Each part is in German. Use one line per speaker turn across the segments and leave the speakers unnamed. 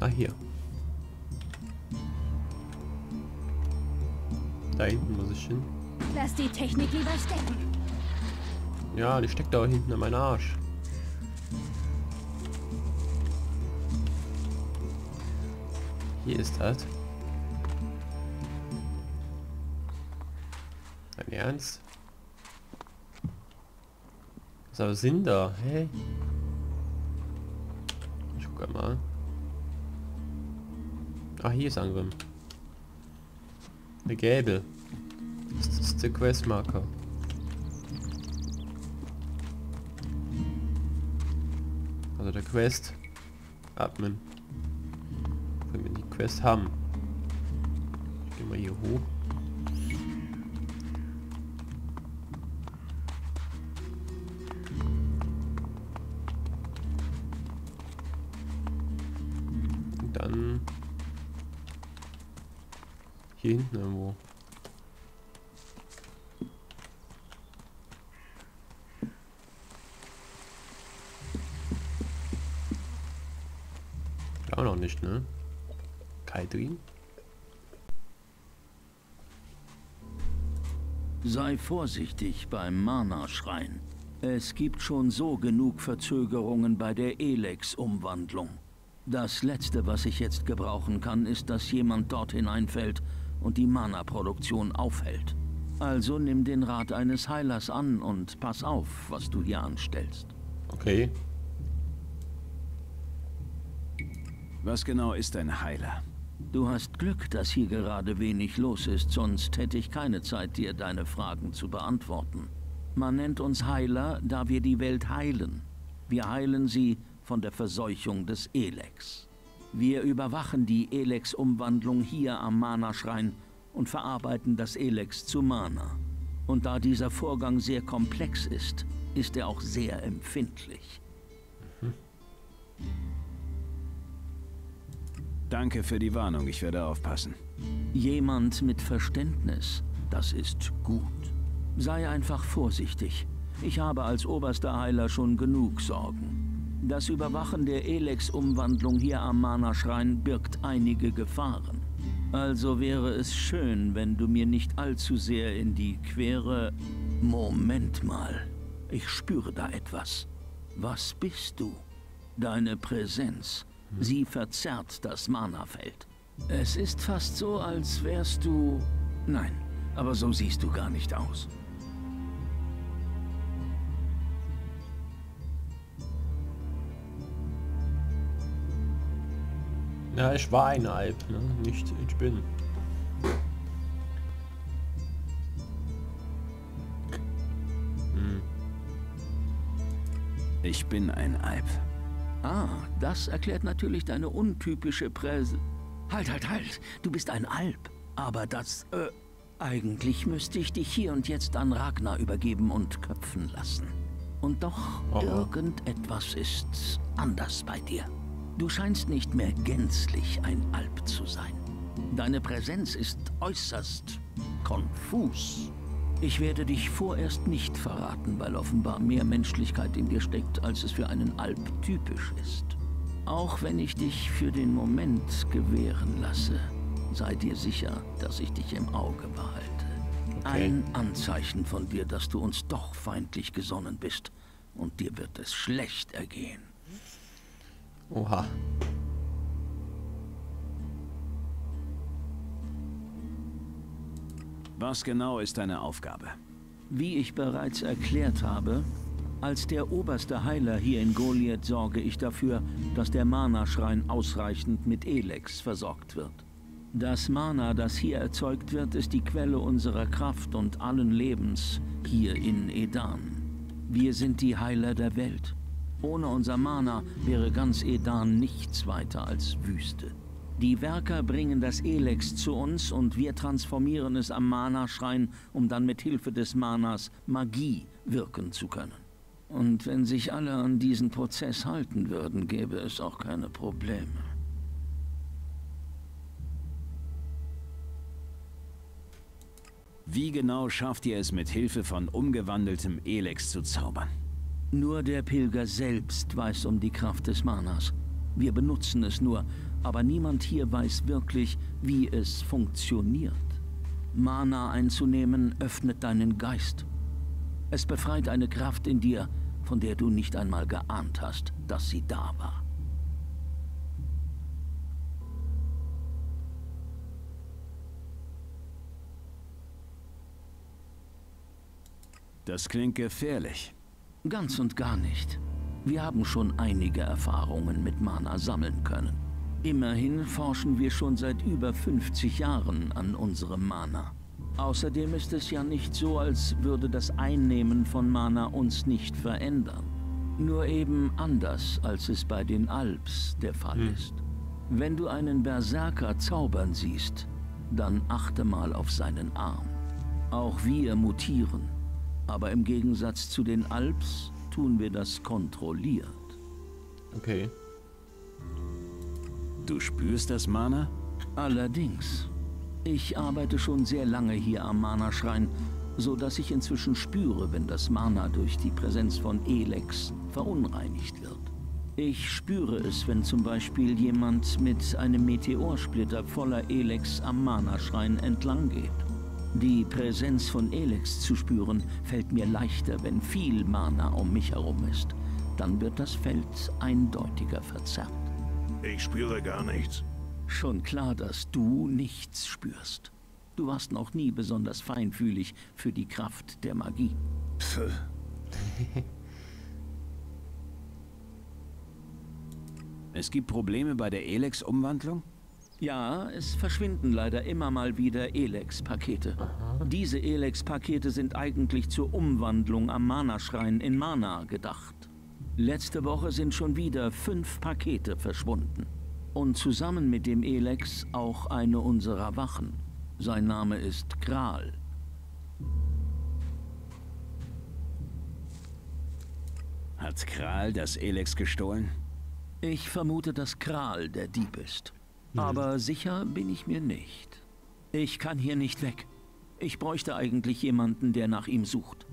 Ah, hier. Da hinten muss ich hin.
Lass die Technik lieber stecken.
Ja, die steckt da hinten an meinem Arsch. Hier ist das. Dein Ernst? Was aber sind da? Hä? Ich guck mal. Ah, hier ist Angrim. Eine gelbe. Das ist der Questmarker. Also der Quest. Atmen. Wenn wir die Quest haben. Ich gehe mal hier hoch. Und dann hier hinten irgendwo. Auch noch nicht, ne? Kaidrin?
Sei vorsichtig beim Mana-Schrein. Es gibt schon so genug Verzögerungen bei der Elex-Umwandlung. Das Letzte, was ich jetzt gebrauchen kann, ist, dass jemand dort hineinfällt und die Mana-Produktion aufhält. Also nimm den Rat eines Heilers an und pass auf, was du hier anstellst.
Okay.
Was genau ist ein Heiler?
Du hast Glück, dass hier gerade wenig los ist, sonst hätte ich keine Zeit, dir deine Fragen zu beantworten. Man nennt uns Heiler, da wir die Welt heilen. Wir heilen sie von der Verseuchung des Elex. Wir überwachen die Elex-Umwandlung hier am Mana-Schrein und verarbeiten das Elex zu Mana. Und da dieser Vorgang sehr komplex ist, ist er auch sehr empfindlich.
Danke für die Warnung, ich werde aufpassen.
Jemand mit Verständnis, das ist gut. Sei einfach vorsichtig. Ich habe als oberster Heiler schon genug Sorgen. Das Überwachen der Elex-Umwandlung hier am Mana-Schrein birgt einige Gefahren. Also wäre es schön, wenn du mir nicht allzu sehr in die Quere... Moment mal, ich spüre da etwas. Was bist du? Deine Präsenz. Sie verzerrt das Mana-Feld. Es ist fast so, als wärst du... Nein, aber so siehst du gar nicht aus.
Ja, ich war ein Alp, ne? Nicht ich bin.
Ich bin ein Alp.
Ah, das erklärt natürlich deine untypische Halt! Du bist ein Alp. Aber das, eigentlich müsste ich dich hier und jetzt an Ragnar übergeben und köpfen lassen. Und doch, irgendetwas ist anders bei dir. Du scheinst nicht mehr gänzlich ein Alp zu sein. Deine Präsenz ist äußerst konfus. Ich werde dich vorerst nicht verraten, weil offenbar mehr Menschlichkeit in dir steckt, als es für einen Alp typisch ist. Auch wenn ich dich für den Moment gewähren lasse, sei dir sicher, dass ich dich im Auge behalte.
Okay.
Ein Anzeichen von dir, dass du uns doch feindlich gesonnen bist. Und dir wird es schlecht ergehen.
Oha.
Was genau ist deine Aufgabe?
Wie ich bereits erklärt habe, als der oberste Heiler hier in Goliath sorge ich dafür, dass der Mana-Schrein ausreichend mit Elex versorgt wird. Das Mana, das hier erzeugt wird, ist die Quelle unserer Kraft und allen Lebens hier in Edan. Wir sind die Heiler der Welt. Ohne unser Mana wäre ganz Edan nichts weiter als Wüste. Die Werker bringen das Elex zu uns und wir transformieren es am Mana-Schrein, um dann mit Hilfe des Manas Magie wirken zu können. Und wenn sich alle an diesen Prozess halten würden, gäbe es auch keine Probleme.
Wie genau schafft ihr es mit Hilfe von umgewandeltem Elex zu zaubern?
Nur der Pilger selbst weiß um die Kraft des Manas. Wir benutzen es nur, aber niemand hier weiß wirklich, wie es funktioniert. Mana einzunehmen öffnet deinen Geist. Es befreit eine Kraft in dir, von der du nicht einmal geahnt hast, dass sie da war.
Das klingt gefährlich.
Ganz und gar nicht. Wir haben schon einige Erfahrungen mit Mana sammeln können. Immerhin forschen wir schon seit über 50 Jahren an unserem Mana. Außerdem ist es ja nicht so, als würde das Einnehmen von Mana uns nicht verändern. Nur eben anders, als es bei den Alps der Fall ist. Wenn du einen Berserker zaubern siehst, dann achte mal auf seinen Arm. Auch wir mutieren. Aber im Gegensatz zu den Alps tun wir das kontrolliert.
Okay.
Du spürst das Mana?
Allerdings. Ich arbeite schon sehr lange hier am Mana-Schrein, so dass ich inzwischen spüre, wenn das Mana durch die Präsenz von Elex verunreinigt wird. Ich spüre es, wenn zum Beispiel jemand mit einem Meteorsplitter voller Elex am Mana-Schrein entlang geht. Die Präsenz von Elex zu spüren, fällt mir leichter, wenn viel Mana um mich herum ist. Dann wird das Feld eindeutiger verzerrt.
Ich spüre gar nichts.
Schon klar, dass du nichts spürst. Du warst noch nie besonders feinfühlig für die Kraft der Magie.
Es gibt Probleme bei der Elex-Umwandlung?
Ja, es verschwinden leider immer mal wieder Elex-Pakete. Diese Elex-Pakete sind eigentlich zur Umwandlung am Mana-Schrein in Mana gedacht. Letzte Woche sind schon wieder 5 Pakete verschwunden. Und zusammen mit dem Elex auch eine unserer Wachen. Sein Name ist Kral.
Hat Kral das Elex gestohlen?
Ich vermute, dass Kral der Dieb ist. Aber sicher bin ich mir nicht. Ich kann hier nicht weg. Ich bräuchte eigentlich jemanden, der nach ihm sucht.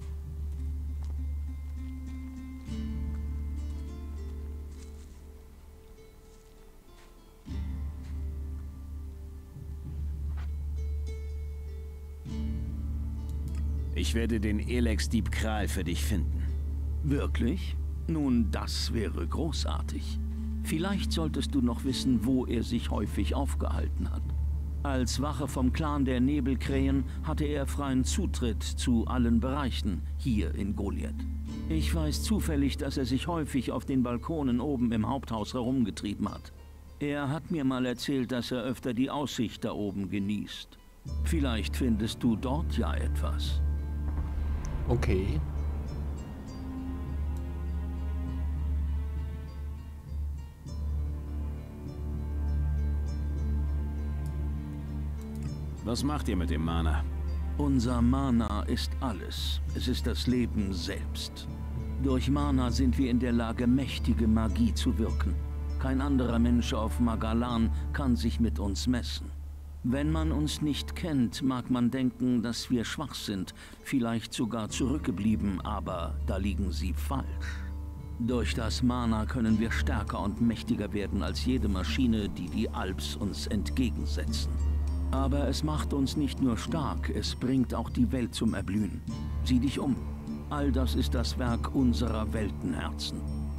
Ich werde den Elex-Dieb Kral für dich finden.
Wirklich? Nun, das wäre großartig. Vielleicht solltest du noch wissen, wo er sich häufig aufgehalten hat. Als Wache vom Clan der Nebelkrähen hatte er freien Zutritt zu allen Bereichen hier in Goliath. Ich weiß zufällig, dass er sich häufig auf den Balkonen oben im Haupthaus herumgetrieben hat. Er hat mir mal erzählt, dass er öfter die Aussicht da oben genießt. Vielleicht findest du dort ja etwas.
Okay.
Was macht ihr mit dem Mana?
Unser Mana ist alles. Es ist das Leben selbst. Durch Mana sind wir in der Lage, mächtige Magie zu wirken. Kein anderer Mensch auf Magalan kann sich mit uns messen. Wenn man uns nicht kennt, mag man denken, dass wir schwach sind, vielleicht sogar zurückgeblieben, aber da liegen Sie falsch. Durch das Mana können wir stärker und mächtiger werden als jede Maschine, die die Alps uns entgegensetzen. Aber es macht uns nicht nur stark, es bringt auch die Welt zum Erblühen. Sieh dich um. All das ist das Werk unserer Weltenherzen.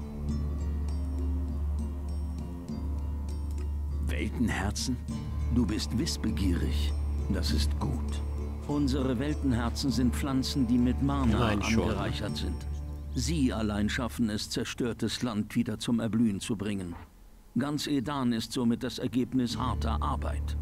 Weltenherzen?
Du bist wissbegierig. Das ist gut. Unsere Weltenherzen sind Pflanzen, die mit Mana angereichert sind. Sie allein schaffen es, zerstörtes Land wieder zum Erblühen zu bringen. Ganz Edan ist somit das Ergebnis harter Arbeit.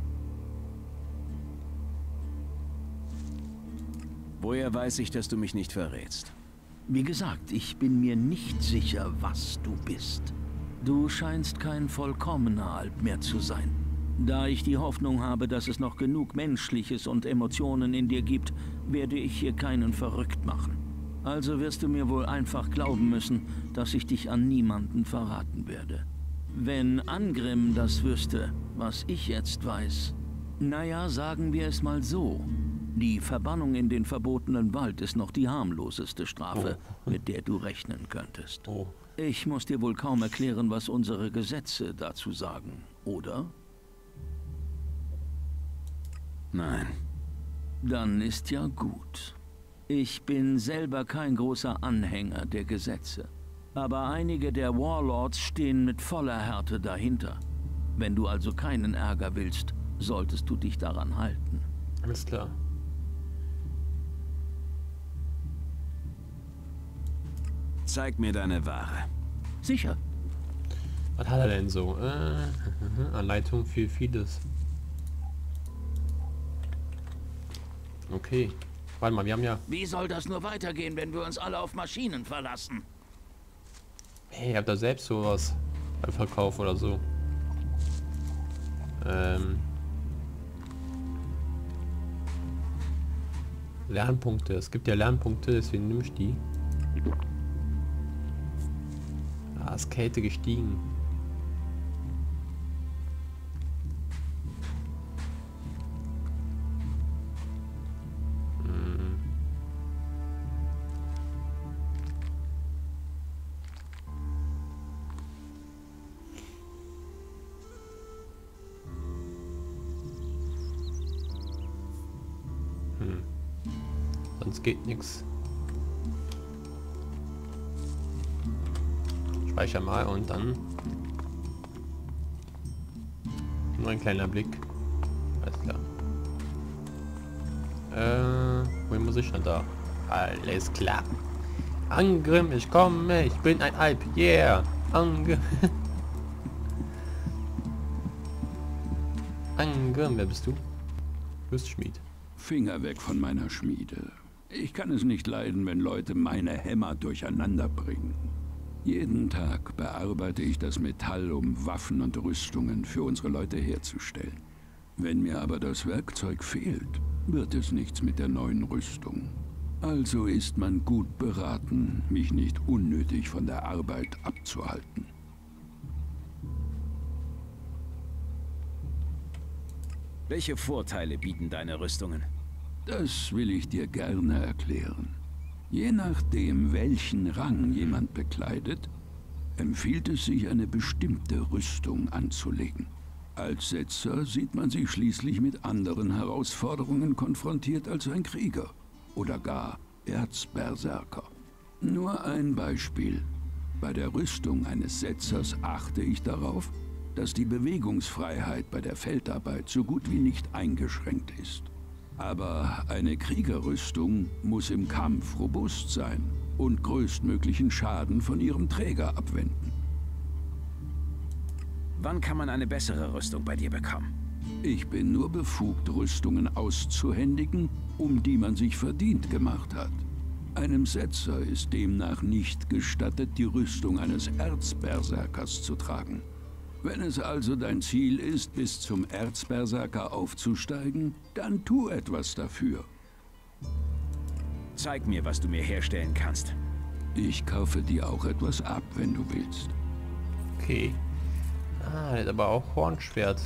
Woher weiß ich, dass du mich nicht verrätst?
Wie gesagt, ich bin mir nicht sicher, was du bist. Du scheinst kein vollkommener Alp mehr zu sein. Da ich die Hoffnung habe, dass es noch genug Menschliches und Emotionen in dir gibt, werde ich hier keinen verrückt machen. Also wirst du mir wohl einfach glauben müssen, dass ich dich an niemanden verraten werde. Wenn Angrim das wüsste, was ich jetzt weiß, naja, sagen wir es mal so. Die Verbannung in den verbotenen Wald ist noch die harmloseste Strafe, mit der du rechnen könntest. Ich muss dir wohl kaum erklären, was unsere Gesetze dazu sagen, oder?
Nein.
Dann ist ja gut. Ich bin selber kein großer Anhänger der Gesetze. Aber einige der Warlords stehen mit voller Härte dahinter. Wenn du also keinen Ärger willst, solltest du dich daran halten.
Alles klar.
Zeig mir deine Ware.
Sicher.
Was hat er denn so? Anleitung für vieles. Okay. Warte mal, wir haben ja...
Wie soll das nur weitergehen, wenn wir uns alle auf Maschinen verlassen?
Hey, ihr habt da selbst sowas beim Verkauf oder so. Lernpunkte. Es gibt ja Lernpunkte, deswegen nehme ich die. Ah, ist Kälte gestiegen. Sonst geht nichts. Speicher mal und dann nur ein kleiner Blick. Alles klar. Wohin muss ich denn da? Alles klar. Angrim, ich komme, ich bin ein Alp. Yeah. Angrim, wer bist du? Du bist Schmied.
Finger weg von meiner Schmiede. Ich kann es nicht leiden, wenn Leute meine Hämmer durcheinander bringen. Jeden Tag bearbeite ich das Metall, um Waffen und Rüstungen für unsere Leute herzustellen. Wenn mir aber das Werkzeug fehlt, wird es nichts mit der neuen Rüstung. Also ist man gut beraten, mich nicht unnötig von der Arbeit abzuhalten.
Welche Vorteile bieten deine Rüstungen?
Das will ich dir gerne erklären. Je nachdem, welchen Rang jemand bekleidet, empfiehlt es sich, eine bestimmte Rüstung anzulegen. Als Setzer sieht man sich schließlich mit anderen Herausforderungen konfrontiert als ein Krieger oder gar Erzberserker. Nur ein Beispiel. Bei der Rüstung eines Setzers achte ich darauf, dass die Bewegungsfreiheit bei der Feldarbeit so gut wie nicht eingeschränkt ist. Aber eine Kriegerrüstung muss im Kampf robust sein und größtmöglichen Schaden von ihrem Träger abwenden.
Wann kann man eine bessere Rüstung bei dir bekommen?
Ich bin nur befugt, Rüstungen auszuhändigen, um die man sich verdient gemacht hat. Einem Setzer ist demnach nicht gestattet, die Rüstung eines Erzberserkers zu tragen. Wenn es also dein Ziel ist, bis zum Erzberserker aufzusteigen, dann tu etwas dafür.
Zeig mir, was du mir herstellen kannst.
Ich kaufe dir auch etwas ab, wenn du willst.
Okay. Ah, der hat aber auch Hornschwert.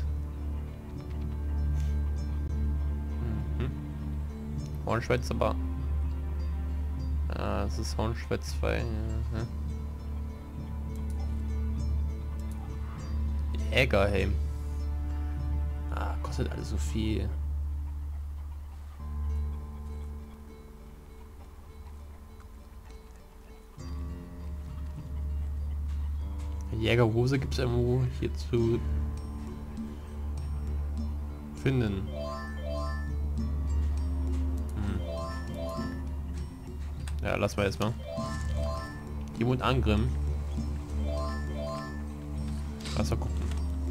Mhm. Hornschwert ist aber... Ah, das ist Hornschwert 2. Mhm. Jägerhelm. Ah, kostet alles so viel. Jägerhose gibt es irgendwo hier zu finden. Ja, lass mal erstmal. Hier wohnt Angrim. Lass mal gucken.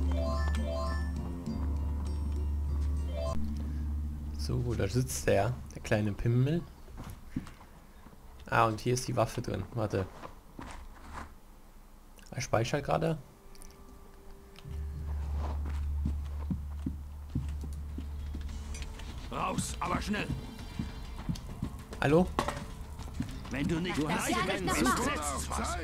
So, da sitzt der kleine Pimmel. Ah, und hier ist die Waffe drin. Warte. Er speichert gerade.
Raus, aber schnell.
Hallo?
Wenn du nicht
Das ist ja nicht normal.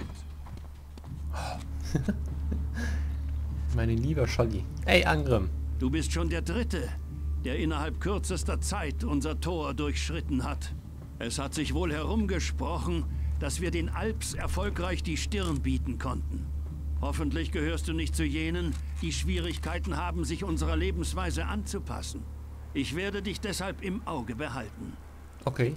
Meine lieber Scholli. Ey, Angrim.
Du bist schon der Dritte, der innerhalb kürzester Zeit unser Tor durchschritten hat. Es hat sich wohl herumgesprochen, dass wir den Alps erfolgreich die Stirn bieten konnten. Hoffentlich gehörst du nicht zu jenen, die Schwierigkeiten haben, sich unserer Lebensweise anzupassen. Ich werde dich deshalb im Auge behalten.
Okay.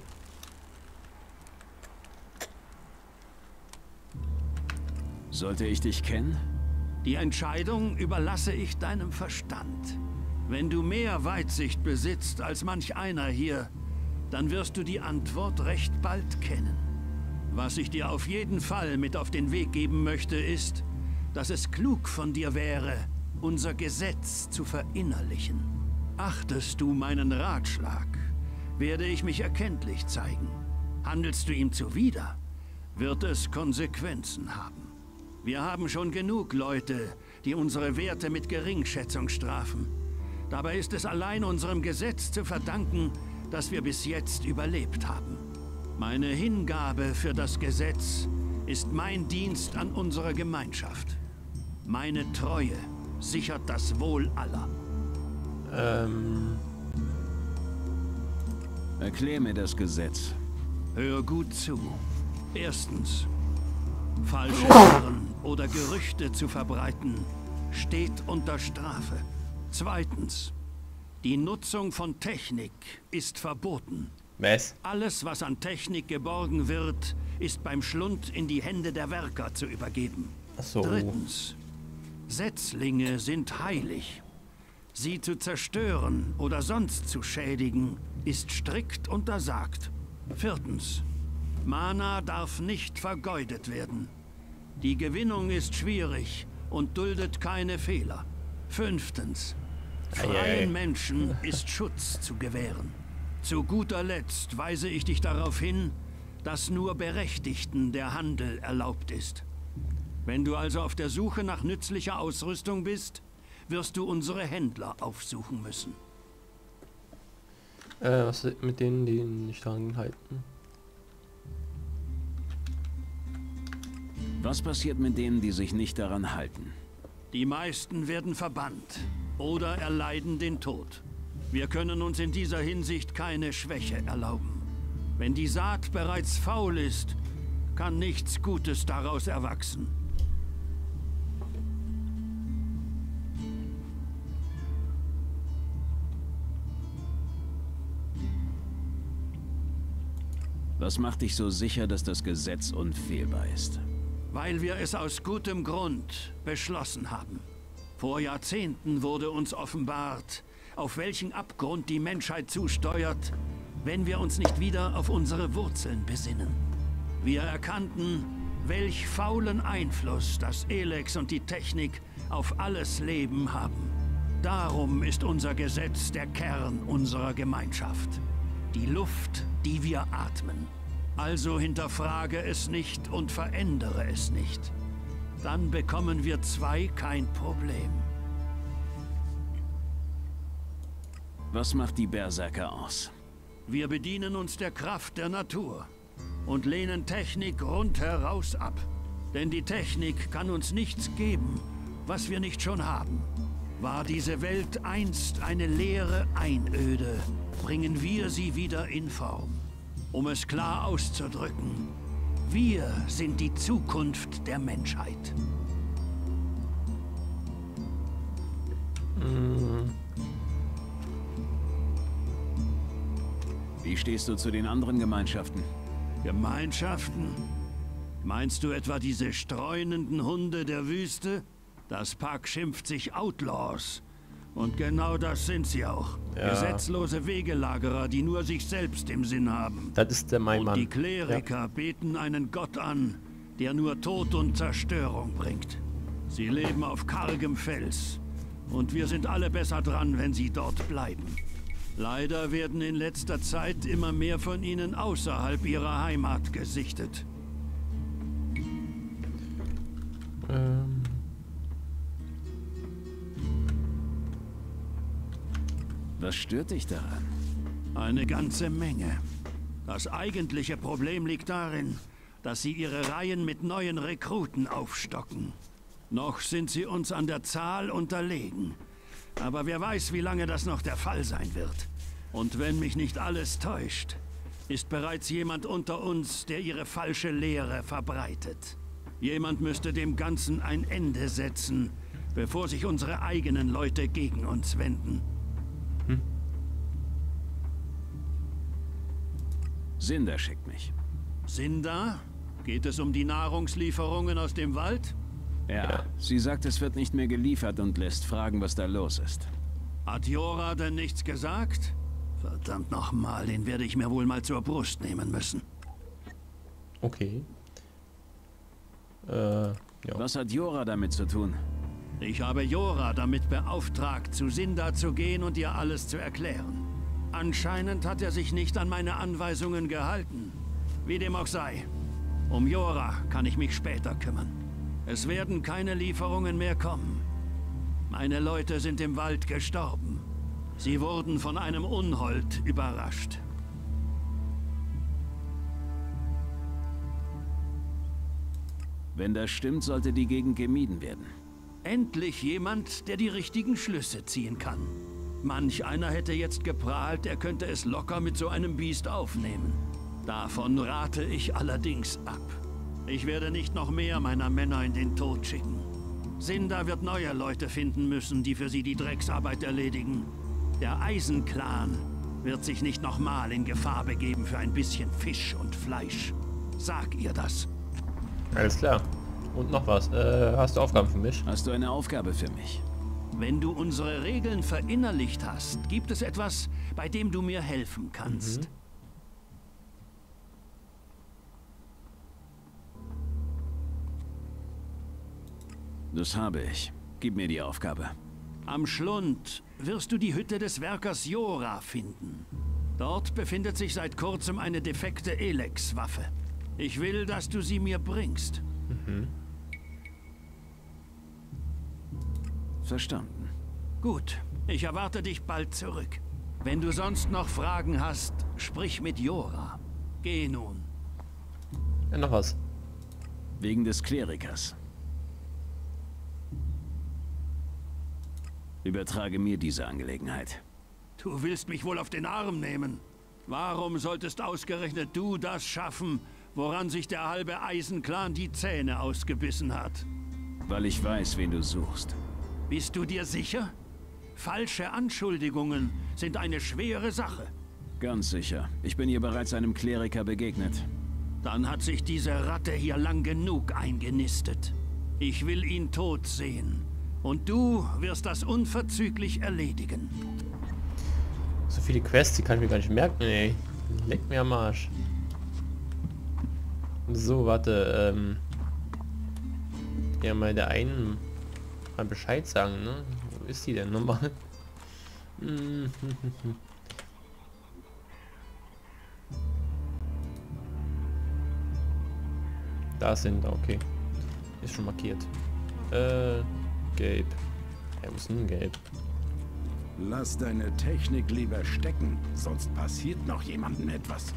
Sollte ich dich kennen?
Die Entscheidung überlasse ich deinem Verstand. Wenn du mehr Weitsicht besitzt als manch einer hier, dann wirst du die Antwort recht bald kennen. Was ich dir auf jeden Fall mit auf den Weg geben möchte, ist, dass es klug von dir wäre, unser Gesetz zu verinnerlichen. Achtest du meinen Ratschlag, werde ich mich erkenntlich zeigen. Handelst du ihm zuwider, wird es Konsequenzen haben. Wir haben schon genug Leute, die unsere Werte mit Geringschätzung strafen. Dabei ist es allein unserem Gesetz zu verdanken, dass wir bis jetzt überlebt haben. Meine Hingabe für das Gesetz ist mein Dienst an unserer Gemeinschaft. Meine Treue sichert das Wohl aller.
Erklär mir das Gesetz.
Hör gut zu. Erstens, falsche Lehren oder Gerüchte zu verbreiten, steht unter Strafe. Zweitens, die Nutzung von Technik ist verboten.
Was?
Alles, was an Technik geborgen wird, ist beim Schlund in die Hände der Werker zu übergeben.
Ach so.
Drittens, Setzlinge sind heilig. Sie zu zerstören oder sonst zu schädigen, ist strikt untersagt. Viertens, Mana darf nicht vergeudet werden. Die Gewinnung ist schwierig und duldet keine Fehler. Fünftens, freien Menschen ist Schutz zu gewähren. Zu guter Letzt weise ich dich darauf hin, dass nur Berechtigten der Handel erlaubt ist. Wenn du also auf der Suche nach nützlicher Ausrüstung bist, wirst du unsere Händler aufsuchen müssen.
Was mit denen, die nicht daran halten?
Was passiert mit denen, die sich nicht daran halten?
Die meisten werden verbannt oder erleiden den Tod. Wir können uns in dieser Hinsicht keine Schwäche erlauben. Wenn die Saat bereits faul ist, kann nichts Gutes daraus erwachsen.
Was macht dich so sicher, dass das Gesetz unfehlbar ist?
Weil wir es aus gutem Grund beschlossen haben. Vor Jahrzehnten wurde uns offenbart, auf welchen Abgrund die Menschheit zusteuert, wenn wir uns nicht wieder auf unsere Wurzeln besinnen. Wir erkannten, welch faulen Einfluss das Elex und die Technik auf alles Leben haben. Darum ist unser Gesetz der Kern unserer Gemeinschaft. Die Luft, die wir atmen. Also hinterfrage es nicht und verändere es nicht. Dann bekommen wir zwei kein Problem.
Was macht die Berserker aus?
Wir bedienen uns der Kraft der Natur und lehnen Technik rundheraus ab. Denn die Technik kann uns nichts geben, was wir nicht schon haben. War diese Welt einst eine leere Einöde, bringen wir sie wieder in Form. Um es klar auszudrücken, wir sind die Zukunft der Menschheit.
Wie stehst du zu den anderen Gemeinschaften?
Gemeinschaften? Meinst du etwa diese streunenden Hunde der Wüste? Das Pack schimpft sich Outlaws. Und genau das sind sie auch. Ja. Gesetzlose Wegelagerer, die nur sich selbst im Sinn haben.
Das ist der mein Mann.
Und die Kleriker beten einen Gott an, der nur Tod und Zerstörung bringt. Sie leben auf kargem Fels. Und wir sind alle besser dran, wenn sie dort bleiben. Leider werden in letzter Zeit immer mehr von ihnen außerhalb ihrer Heimat gesichtet.
Was stört dich daran?
Eine ganze Menge. Das eigentliche Problem liegt darin, dass sie ihre Reihen mit neuen Rekruten aufstocken. Noch sind sie uns an der Zahl unterlegen. Aber wer weiß, wie lange das noch der Fall sein wird. Und wenn mich nicht alles täuscht, ist bereits jemand unter uns, der ihre falsche Lehre verbreitet. Jemand müsste dem Ganzen ein Ende setzen, bevor sich unsere eigenen Leute gegen uns wenden.
Sinda schickt mich.
Sinda? Geht es um die Nahrungslieferungen aus dem Wald?
Ja, sie sagt, es wird nicht mehr geliefert und lässt fragen, was da los ist.
Hat Jora denn nichts gesagt? Verdammt nochmal, den werde ich mir wohl mal zur Brust nehmen müssen.
Okay. Ja.
Was hat Jora damit zu tun?
Ich habe Jora damit beauftragt, zu Sinda zu gehen und ihr alles zu erklären. Anscheinend hat er sich nicht an meine Anweisungen gehalten. Wie dem auch sei. Um Jora kann ich mich später kümmern. Es werden keine Lieferungen mehr kommen. Meine Leute sind im Wald gestorben. Sie wurden von einem Unhold überrascht.
Wenn das stimmt, sollte die Gegend gemieden werden.
Endlich jemand, der die richtigen Schlüsse ziehen kann. Manch einer hätte jetzt geprahlt, er könnte es locker mit so einem Biest aufnehmen. Davon rate ich allerdings ab. Ich werde nicht noch mehr meiner Männer in den Tod schicken. Sinda wird neue Leute finden müssen, die für sie die Drecksarbeit erledigen. Der Eisenclan wird sich nicht nochmal in Gefahr begeben für ein bisschen Fisch und Fleisch. Sag ihr das.
Alles klar. Und noch was. Hast du Aufgaben für mich?
Hast du eine Aufgabe für mich?
Wenn du unsere Regeln verinnerlicht hast, gibt es etwas, bei dem du mir helfen kannst.
Das habe ich. Gib mir die Aufgabe.
Am Schlund wirst du die Hütte des Werkers Jora finden. Dort befindet sich seit kurzem eine defekte Elex-Waffe. Ich will, dass du sie mir bringst.
Verstanden.
Gut, ich erwarte dich bald zurück. Wenn du sonst noch Fragen hast, sprich mit Jora. Geh nun.
Ja, noch was.
Wegen des Klerikers. Übertrage mir diese Angelegenheit.
Du willst mich wohl auf den Arm nehmen. Warum solltest ausgerechnet du das schaffen, woran sich der halbe Eisenclan die Zähne ausgebissen hat?
Weil ich weiß, wen du suchst.
Bist du dir sicher? Falsche Anschuldigungen sind eine schwere Sache.
Ganz sicher. Ich bin ihr bereits einem Kleriker begegnet.
Dann hat sich diese Ratte hier lang genug eingenistet. Ich will ihn tot sehen. Und du wirst das unverzüglich erledigen.
So viele Quests, die kann ich mir gar nicht merken, ey. Leck mir am Arsch. So, warte, ja, mal der einen mal Bescheid sagen, ne? Wo ist die denn nochmal? Da sind, okay. Ist schon markiert. Gelb. Ja, wo ist denn gelb?
Lass deine Technik lieber stecken, sonst passiert noch jemandem etwas.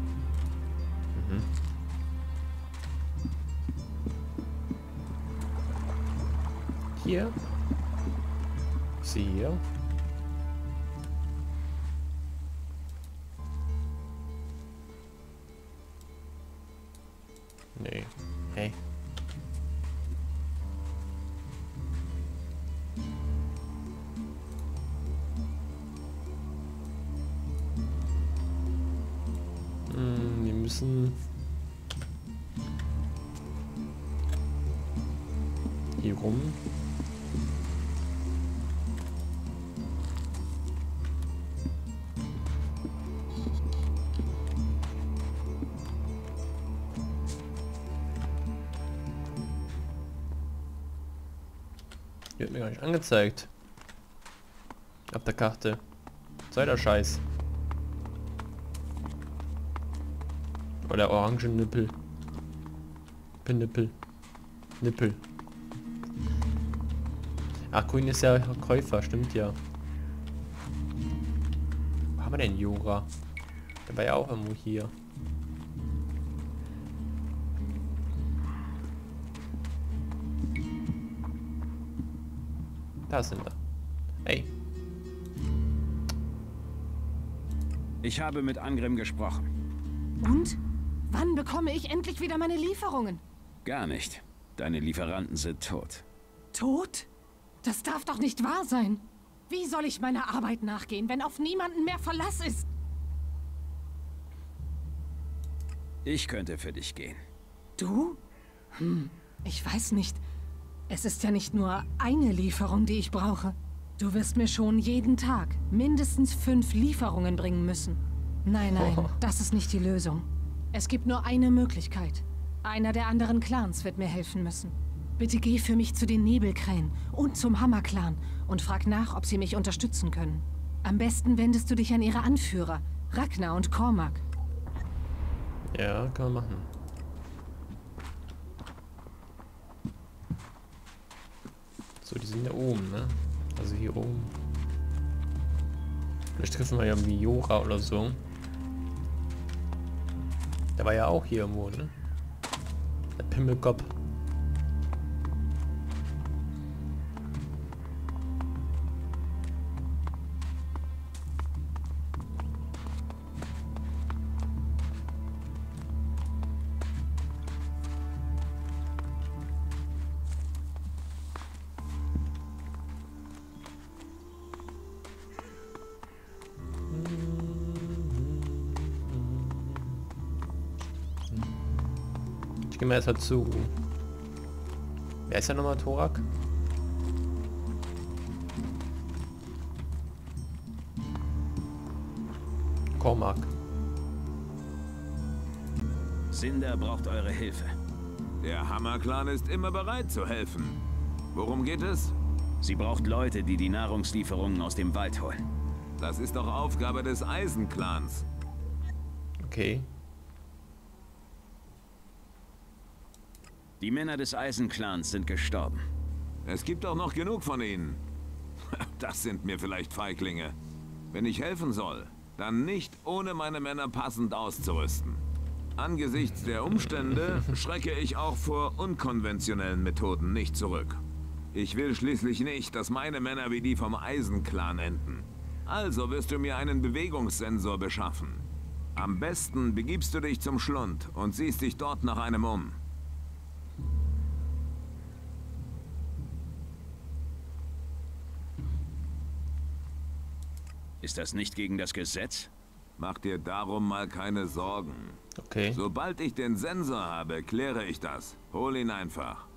Hier. Sie hier. Nee. Hey. Wir müssen hier rum. Die wird mir gar nicht angezeigt. Auf der Karte. Sei der Scheiß. Oder orangen Nippel. Nippel. Nippel. Ach, grün ist ja Käufer, stimmt ja. Wo haben wir denn Jora? Der war ja auch irgendwo hier. Da sind wir. Hey.
Ich habe mit Angrim gesprochen.
Und? Wann bekomme ich endlich wieder meine Lieferungen?
Gar nicht. Deine Lieferanten sind tot.
Tot? Das darf doch nicht wahr sein. Wie soll ich meiner Arbeit nachgehen, wenn auf niemanden mehr Verlass ist?
Ich könnte für dich gehen.
Du? Ich weiß nicht. Es ist ja nicht nur eine Lieferung, die ich brauche. Du wirst mir schon jeden Tag mindestens 5 Lieferungen bringen müssen. Nein, das ist nicht die Lösung. Es gibt nur eine Möglichkeit. Einer der anderen Clans wird mir helfen müssen. Bitte geh für mich zu den Nebelkrähen und zum Hammer-Clan und frag nach, ob sie mich unterstützen können. Am besten wendest du dich an ihre Anführer, Ragnar und Cormac.
Ja, kann man machen. So, die sind da oben, ne? Also hier oben. Vielleicht treffen wir ja irgendwie Jora oder so. Der war ja auch hier irgendwo, ne? Der Pimmelkopf. Ich gehe mal erst mal zu. Wer ist ja nochmal Thorak? Cormac.
Cinder braucht eure Hilfe.
Der Hammer-Clan ist immer bereit zu helfen. Worum geht es?
Sie braucht Leute, die die Nahrungslieferungen aus dem Wald holen.
Das ist doch Aufgabe des Eisen-Clans.
Okay.
Die Männer des Eisen-Clans sind gestorben.
Es gibt auch noch genug von ihnen. Das sind mir vielleicht Feiglinge. Wenn ich helfen soll, dann nicht ohne meine Männer passend auszurüsten. Angesichts der Umstände schrecke ich auch vor unkonventionellen Methoden nicht zurück. Ich will schließlich nicht, dass meine Männer wie die vom Eisen-Clan enden. Also wirst du mir einen Bewegungssensor beschaffen. Am besten begibst du dich zum Schlund und siehst dich dort nach einem um.
Ist das nicht gegen das Gesetz?
Mach dir darum mal keine Sorgen.
Okay.
Sobald ich den Sensor habe, kläre ich das. Hol ihn einfach.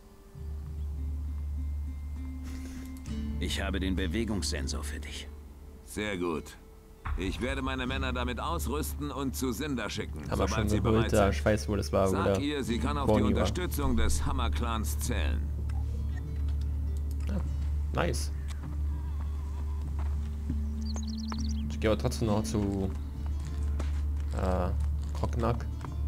Ich habe den Bewegungssensor für dich.
Sehr gut. Ich werde meine Männer damit ausrüsten und zu Cinder schicken,
Aber schon
sobald sie
geholt,
bereit
ja,
sind.
ich weiß, wo das war.
Sag ihr, sie kann auf die Unterstützung des Hammer-Clans zählen.
Ja, nice. Ich gehe aber trotzdem noch zu Krognak.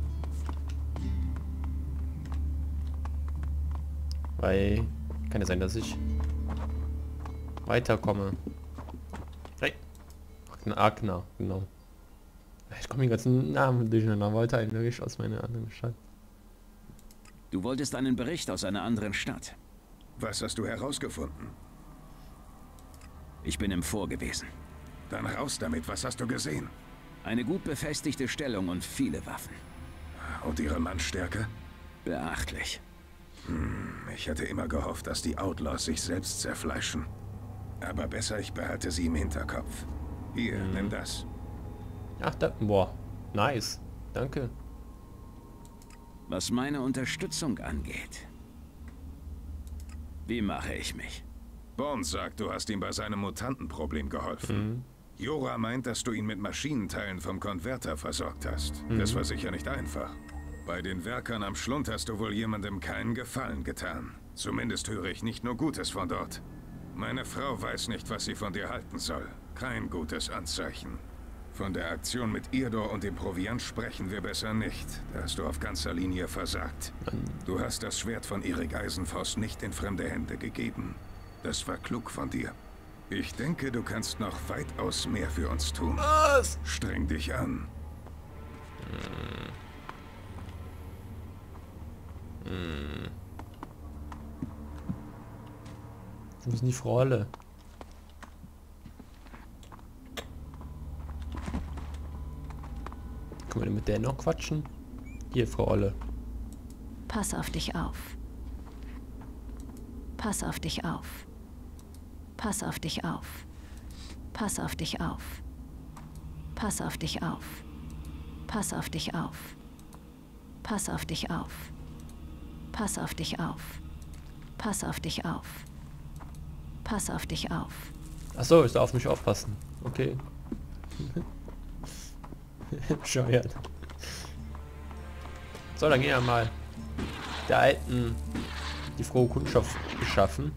Weil kann ja sein, dass ich weiterkomme. Hey. Ragnar, genau. Ich komme den ganzen Namen durcheinander. Wollte eigentlich aus meiner anderen Stadt.
Du wolltest einen Bericht aus einer anderen Stadt.
Was hast du herausgefunden?
Ich bin im Fort gewesen.
Dann raus damit, was hast du gesehen?
Eine gut befestigte Stellung und viele Waffen.
Und ihre Mannstärke?
Beachtlich.
Ich hatte immer gehofft, dass die Outlaws sich selbst zerfleischen. Aber besser, ich behalte sie im Hinterkopf. Hier, nimm das.
Ach, da, boah, nice. Danke.
Was meine Unterstützung angeht. Wie mache ich mich?
Bones sagt, du hast ihm bei seinem Mutantenproblem geholfen. Jora meint, dass du ihn mit Maschinenteilen vom Konverter versorgt hast. Das war sicher nicht einfach. Bei den Werkern am Schlund hast du wohl jemandem keinen Gefallen getan. Zumindest höre ich nicht nur Gutes von dort. Meine Frau weiß nicht, was sie von dir halten soll. Kein gutes Anzeichen. Von der Aktion mit Irdor und dem Proviant sprechen wir besser nicht. Da hast du auf ganzer Linie versagt. Du hast das Schwert von Erik Eisenfaust nicht in fremde Hände gegeben. Das war klug von dir. Ich denke, du kannst noch weitaus mehr für uns tun.
Was?
Streng dich an.
Wir müssen die Frau alle. Guck mal, mit Mit der noch quatschen? Hier, Frau Olle.
Pass auf dich auf. Pass auf dich auf. Pass auf dich auf. Pass auf dich auf. Pass auf dich auf. Pass auf dich auf. Pass auf dich auf. Pass auf dich auf. Pass auf dich auf. Pass auf dich auf.
Ach so, ich soll auf mich aufpassen. Okay. Bescheuert. So, dann gehen wir mal der Alten die frohe Kundschaft beschaffen.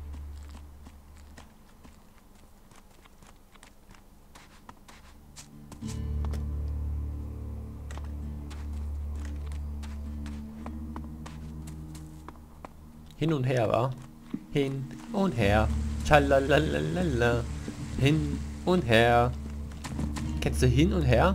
Hin und her, war. Hin und her. Tschalalalala. Hin und her. Kennst du hin und her?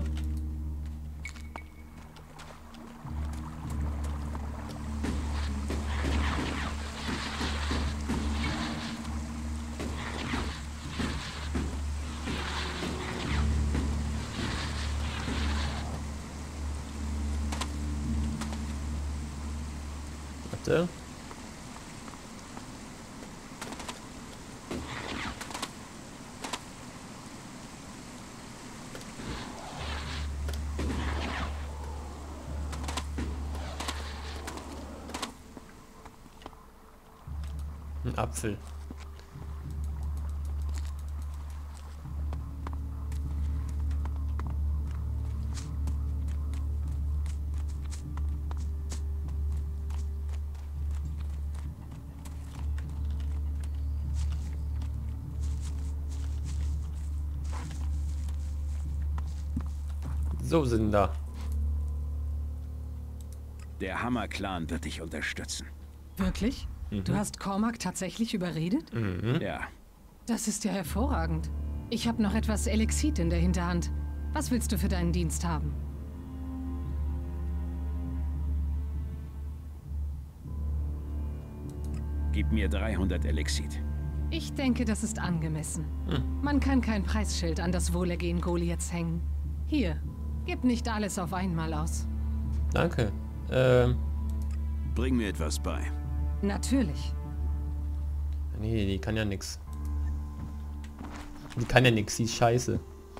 Warte. Ein Apfel. So sind da.
Der Hammer-Clan wird dich unterstützen.
Wirklich? Du hast Cormac tatsächlich überredet?
Ja.
Das ist ja hervorragend. Ich habe noch etwas Elixit in der Hinterhand. Was willst du für deinen Dienst haben?
Gib mir 300 Elixit.
Ich denke, das ist angemessen. Man kann kein Preisschild an das Wohlergehen Goliaths hängen. Hier, gib nicht alles auf einmal aus.
Danke.
Bring mir etwas bei.
Natürlich.
Nee, die kann ja nix. Die kann ja nix, sie ist scheiße.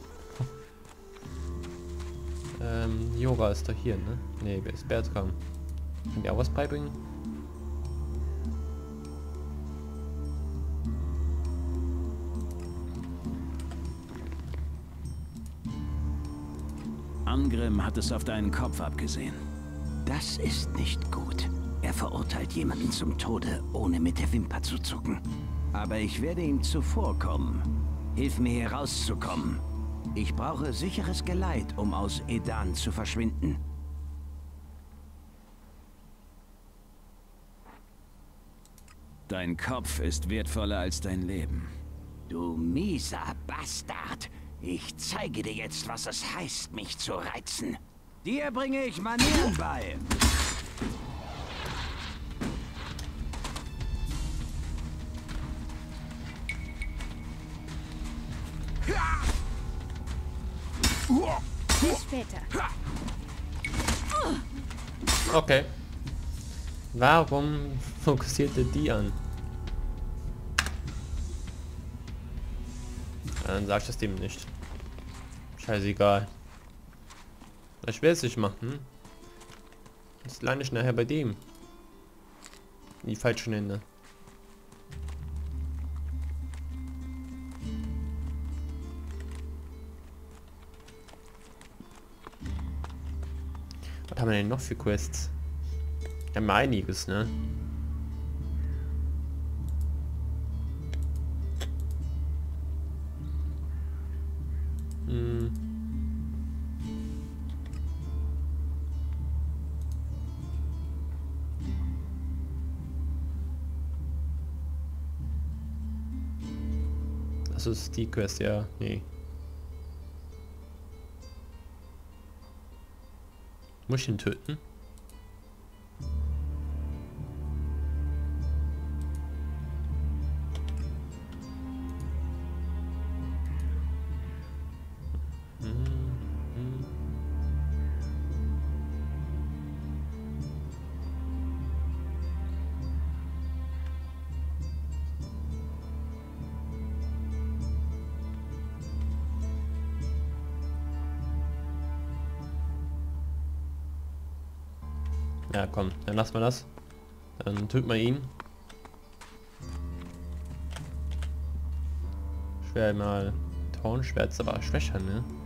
Jora ist doch hier, ne? Ne, wer ist Bertram? Kann der auch was beibringen?
Angrim hat es auf deinen Kopf abgesehen.
Das ist nicht gut. Er verurteilt jemanden zum Tode, ohne mit der Wimper zu zucken. Aber ich werde ihm zuvorkommen. Hilf mir hier rauszukommen. Ich brauche sicheres Geleit, um aus Edan zu verschwinden.
Dein Kopf ist wertvoller als dein Leben.
Du mieser Bastard! Ich zeige dir jetzt, was es heißt, mich zu reizen. Dir bringe ich Manieren bei.
Bis später.
Okay. Warum fokussiert er die an? Ja, dann sag ich das dem nicht. Scheißegal. Ich will es nicht machen. Das lande ich nachher bei dem. In die falschen Hände. Was haben wir denn noch für Quests? Wir haben einiges, ne? Das ist die Quest, ja. Nee. Muss ich ihn töten? Ja, komm, dann lassen wir das. Dann töten wir ihn. Schwer mal. Tornschwert ist aber schwächer, ne?